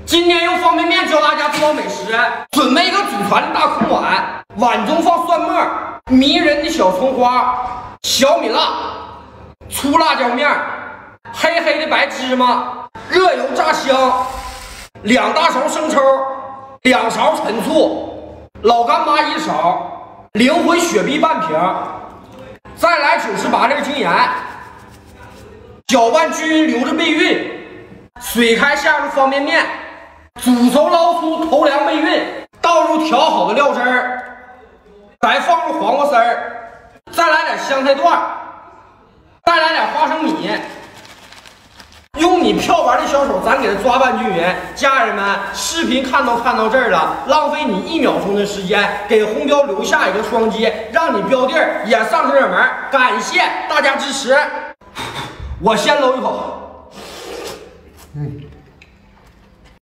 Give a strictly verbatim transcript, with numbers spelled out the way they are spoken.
今天用方便面教大家做美食，准备一个祖传的大空碗，碗中放蒜末、迷人的小葱花、小米辣、粗辣椒面、黑黑的白芝麻，热油炸香，两大勺生抽，两勺陈醋，老干妈一勺，灵魂雪碧半瓶，再来九十八粒精盐，搅拌均匀，留着备孕。水开下入方便面，煮熟捞出，投凉备孕，倒入调好的料汁儿，再放入黄瓜丝儿，再来点香菜段，再来点花生米。用你漂白的小手，咱给它抓拌均匀。家人们，视频看都看到这儿了，浪费你一秒钟的时间，给红标留下一个双击，让你标地儿也上车热门。感谢大家支持。我先搂一口。嗯。